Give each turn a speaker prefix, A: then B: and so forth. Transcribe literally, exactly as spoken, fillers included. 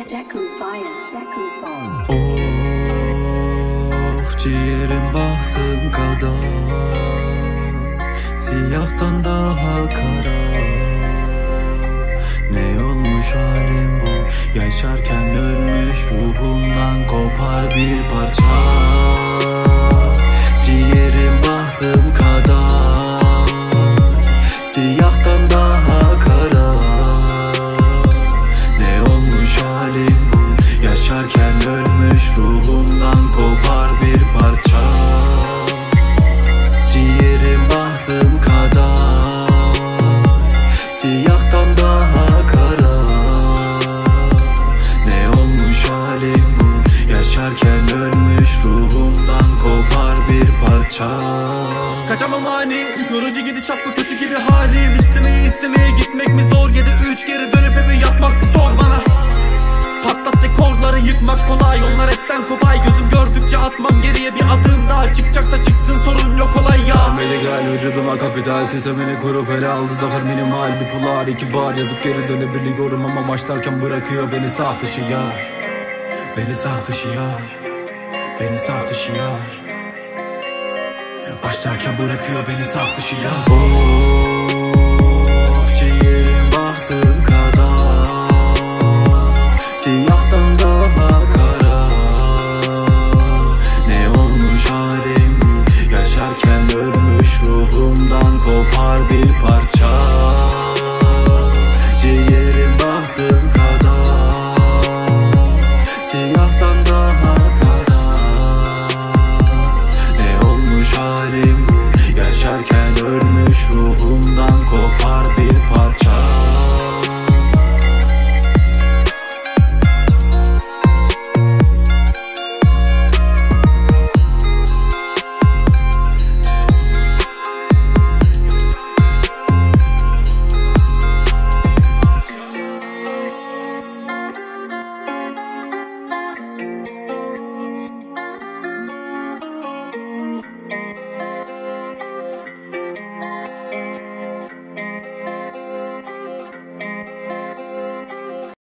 A: Of ciğerim bahtım kadar, siyahtan daha kara. Ne olmuş halim bu, yaşarken ölmüş ruhumdan kopar bir parça. Ciğerim bahtım kadar, siyahtan daha kara. Ne olmuş halim bu, yaşarken ölmüş ruhumdan kopar bir parça. Ciğerim bahtım kadar, siyahtan daha kara. Ne olmuş halim bu, yaşarken ölmüş ruhumdan kopar bir parça.
B: Kaçamam hani, yorucu gidişat bu kötü gibi halim. İstemeye istemeye gitmek mi zor, ya da üç kere dönüp evi yapmak mı sor bana. Patlat dekorları yıkmak kolay, onlar etten kopay. Gözüm gördükçe atmam geriye bir adım daha. Çıkacaksa çıksın, sorun yok olay ya.
A: Ameli gel vücuduma kapital, sistemini kurup ele aldı zafer minimal. Bir pular iki bar yazıp geri dönebiliyorum ama başlarken bırakıyor beni saf dışı ya. Beni saf dışı ya, beni saf dışı ya. Başlarken bırakıyor beni saf dışı ya. Of ciğerim bahtım kadar, siyah